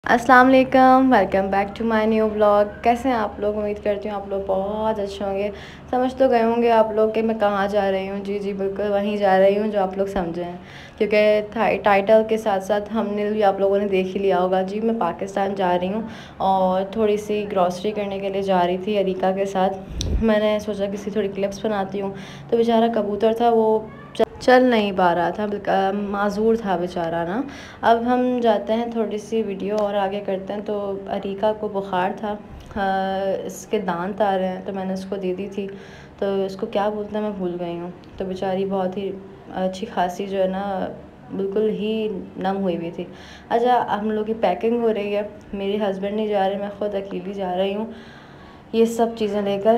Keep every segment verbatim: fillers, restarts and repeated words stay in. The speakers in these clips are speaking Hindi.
अस्सलाम वालेकुम, welcome back to my new blog. कैसे हैं आप लोग? उम्मीद करती हूँ आप लोग बहुत अच्छे होंगे। समझ तो गए होंगे आप लोग कि मैं कहाँ जा रही हूँ। जी जी बिल्कुल वहीं जा रही हूँ जो आप लोग समझे हैं, क्योंकि टाइटल के साथ साथ हमने भी आप लोगों ने देख ही लिया होगा। जी मैं पाकिस्तान जा रही हूँ और थोड़ी सी ग्रॉसरी करने के लिए जा रही थी अरीका के साथ। मैंने सोचा किसी थोड़ी क्लिप्स बनाती हूँ, तो बेचारा कबूतर था वो चल नहीं पा रहा था, माजूर था बेचारा ना। अब हम जाते हैं, थोड़ी सी वीडियो और आगे करते हैं। तो अरीका को बुखार था, आ, इसके दांत आ रहे हैं, तो मैंने उसको दे दी थी। तो इसको क्या बोलते हैं मैं भूल गई हूँ। तो बेचारी बहुत ही अच्छी खासी जो है ना बिल्कुल ही नम हुई हुई थी। अच्छा हम लोग की पैकिंग हो रही है, मेरे हस्बैंड नहीं जा रहे, मैं ख़ुद अकेली जा रही हूँ ये सब चीज़ें लेकर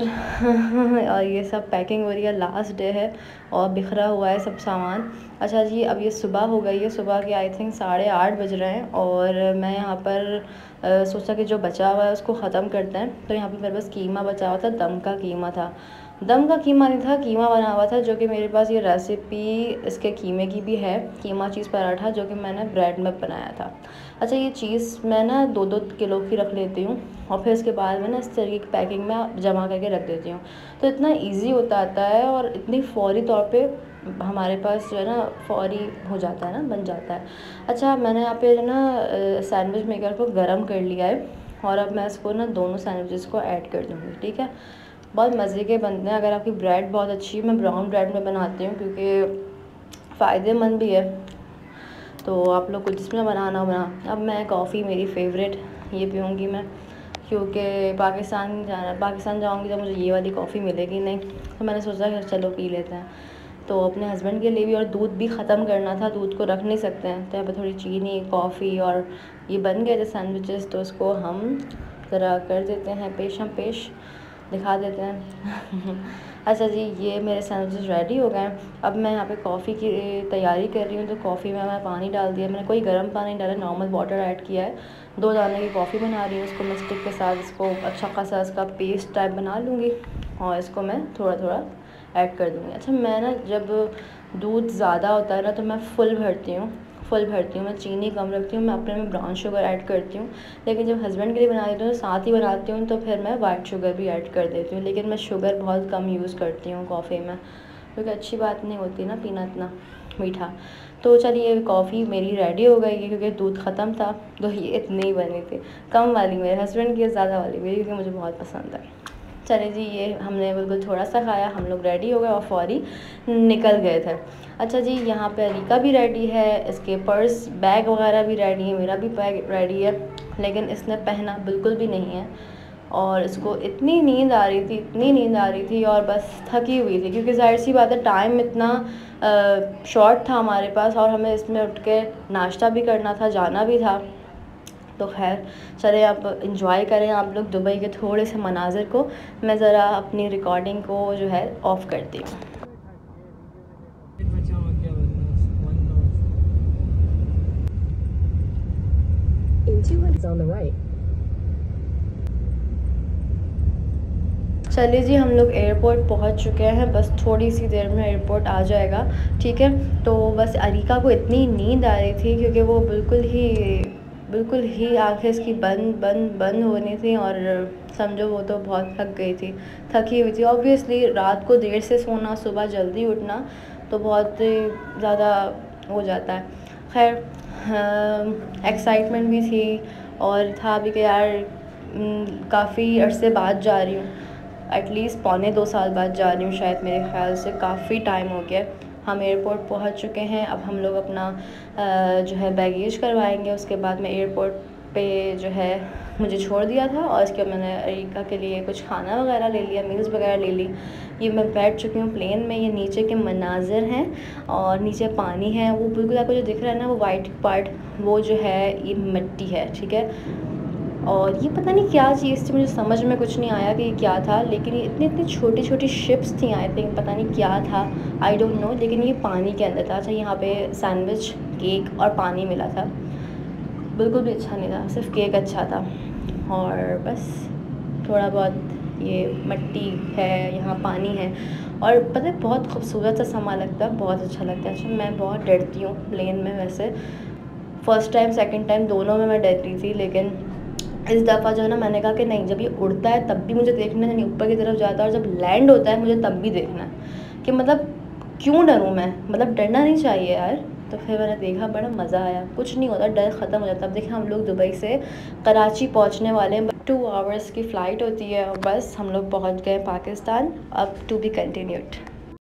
और ये सब पैकिंग हो रही है। लास्ट डे है और बिखरा हुआ है सब सामान। अच्छा जी अब ये सुबह हो गई है, सुबह के आई थिंक साढ़े आठ बज रहे हैं और मैं यहाँ पर आ, सोचा कि जो बचा हुआ है उसको ख़त्म करते हैं। तो यहाँ पर मेरे पास कीमा बचा हुआ था, दम का कीमा था। दम का कीमा नहीं था, कीमा बना हुआ था, जो कि मेरे पास ये रेसिपी इसके कीमे की भी है, कीमा चीज़ पराठा, जो कि मैंने ब्रेड में बनाया था। अच्छा ये चीज़ मैं ना दो दो किलो की रख लेती हूँ और फिर इसके बाद में ना इस तरीके की पैकिंग में जमा करके रख देती हूँ। तो इतना इजी होता आता है और इतनी फ़ौरी तौर पे हमारे पास जो है ना फ़ौरी हो जाता है ना, बन जाता है। अच्छा मैंने यहाँ पे जो ना सैंडविच मेकर को गर्म कर लिया है और अब मैं इसको ना दोनों सैंडविचेस को ऐड कर दूँगी। ठीक है, बहुत मज़े के बनते हैं। अगर आपकी ब्रेड बहुत अच्छी है, मैं ब्राउन ब्रेड में बनाती हूँ क्योंकि फ़ायदेमंद भी है, तो आप लोग को जिसमें बनाना बना। अब मैं कॉफ़ी मेरी फेवरेट ये पीऊँगी मैं, क्योंकि पाकिस्तान जाना पाकिस्तान जाऊँगी तो मुझे ये वाली कॉफ़ी मिलेगी नहीं, तो मैंने सोचा कि चलो पी लेते हैं। तो अपने हस्बैंड के लिए भी, और दूध भी ख़त्म करना था, दूध को रख नहीं सकते हैं, तो यहाँ पर थोड़ी चीनी कॉफ़ी और ये बन गए थे सैंडविचेस। तो इसको हम ज़रा कर देते हैं पेश हम पेश दिखा देते हैं। अच्छा जी ये मेरे सैंडविचेस रेडी हो गए हैं। अब मैं यहाँ पे कॉफ़ी की तैयारी कर रही हूँ। तो कॉफ़ी में मैं पानी डाल दिया, मैंने कोई गर्म पानी डाला, नॉर्मल वाटर ऐड किया है। दो दाने की कॉफ़ी बना रही हूँ, उसको मैं स्टिक के साथ इसको अच्छा खासा इसका पेस्ट टाइप बना लूँगी और इसको मैं थोड़ा थोड़ा ऐड कर दूँगी। अच्छा मैं ना जब दूध ज़्यादा होता है ना तो मैं फुल भरती हूँ फुल भरती हूँ मैं चीनी कम रखती हूँ, मैं अपने में ब्राउन शुगर ऐड करती हूँ। लेकिन जब हस्बैंड के लिए बना देती हूँ तो साथ ही बनाती हूँ, तो फिर मैं वाइट शुगर भी ऐड कर देती हूँ। लेकिन मैं शुगर बहुत कम यूज़ करती हूँ कॉफ़ी में, क्योंकि अच्छी बात नहीं होती ना पीना इतना मीठा। तो चलिए कॉफ़ी मेरी रेडी हो गई है, क्योंकि दूध ख़त्म था तो ये इतनी ही बनी थी, कम वाली मेरे हस्बैंड की, ज़्यादा वाली मेरी, क्योंकि मुझे बहुत पसंद है। चले जी ये हमने बिल्कुल थोड़ा सा खाया, हम लोग रेडी हो गए और फौरी निकल गए थे। अच्छा जी यहाँ पे अरीका भी रेडी है, इसके पर्स बैग वगैरह भी रेडी है, मेरा भी बैग रेडी है, लेकिन इसने पहना बिल्कुल भी नहीं है। और इसको इतनी नींद आ रही थी, इतनी नींद आ रही थी और बस थकी हुई थी, क्योंकि जाहिर सी बात है टाइम इतना शॉर्ट था हमारे पास और हमें इसमें उठ के नाश्ता भी करना था, जाना भी था। तो खैर चले आप इंजॉय करें आप लोग दुबई के थोड़े से मनाज़र को। मैं ज़रा अपनी रिकॉर्डिंग को जो है ऑफ़ करती हूँ। चलिए जी हम लोग एयरपोर्ट पहुंच चुके हैं, बस थोड़ी सी देर में एयरपोर्ट आ जाएगा। ठीक है, तो बस अरीका को इतनी नींद आ रही थी क्योंकि वो बिल्कुल ही बिल्कुल ही आंखें इसकी बंद बंद बंद होनी थी और समझो वो तो बहुत थक गई थी, थकी हुई थी। ऑब्वियसली रात को देर से सोना, सुबह जल्दी उठना तो बहुत ज़्यादा हो जाता है। खैर एक्साइटमेंट भी थी और था भी कि यार काफ़ी अरसे बाद जा रही हूँ, एटलीस्ट पौने दो साल बाद जा रही हूँ शायद, मेरे ख़्याल से काफ़ी टाइम हो गया। हम एयरपोर्ट पहुँच चुके हैं, अब हम लोग अपना जो है बैगेज करवाएंगे। उसके बाद में एयरपोर्ट पे जो है मुझे छोड़ दिया था और इसके बाद मैंने अरीका के लिए कुछ खाना वगैरह ले लिया, मील्स वगैरह ले ली। ये मैं बैठ चुकी हूँ प्लेन में, ये नीचे के मनाज़र हैं और नीचे पानी है, वो बिल्कुल आपको जो दिख रहा है ना वो वाइट पार्ट, वो जो है ये मिट्टी है। ठीक है, और ये पता नहीं क्या चीज़ थी, मुझे समझ में कुछ नहीं आया कि ये क्या था, लेकिन ये इतनी इतनी छोटी छोटी शिप्स थी, आई थिंक पता नहीं क्या था, आई डोंट नो, लेकिन ये पानी के अंदर था। अच्छा यहाँ पे सैंडविच, केक और पानी मिला था, बिल्कुल भी अच्छा नहीं था, सिर्फ केक अच्छा था और बस थोड़ा बहुत ये मिट्टी है, यहाँ पानी है और पता है बहुत खूबसूरत सा समा लगता है, बहुत अच्छा लगता है। अच्छा मैं बहुत डरती हूँ प्लेन में वैसे, फर्स्ट टाइम सेकंड टाइम दोनों में मैं डर रही थी, लेकिन इस दफ़ा जो है ना मैंने कहा कि नहीं, जब ये उड़ता है तब भी मुझे देखना है, नहीं ऊपर की तरफ जाता है, और जब लैंड होता है मुझे तब भी देखना है कि मतलब क्यों डरूँ मैं, मतलब डरना नहीं चाहिए यार। तो फिर मैंने देखा, बड़ा मज़ा आया, कुछ नहीं होता, डर ख़त्म हो जाता। अब देखिए हम लोग दुबई से कराची पहुंचने वाले हैं, टू आवर्स की फ़्लाइट होती है और बस हम लोग पहुंच गए पाकिस्तान। अब टू बी कंटिन्यूड।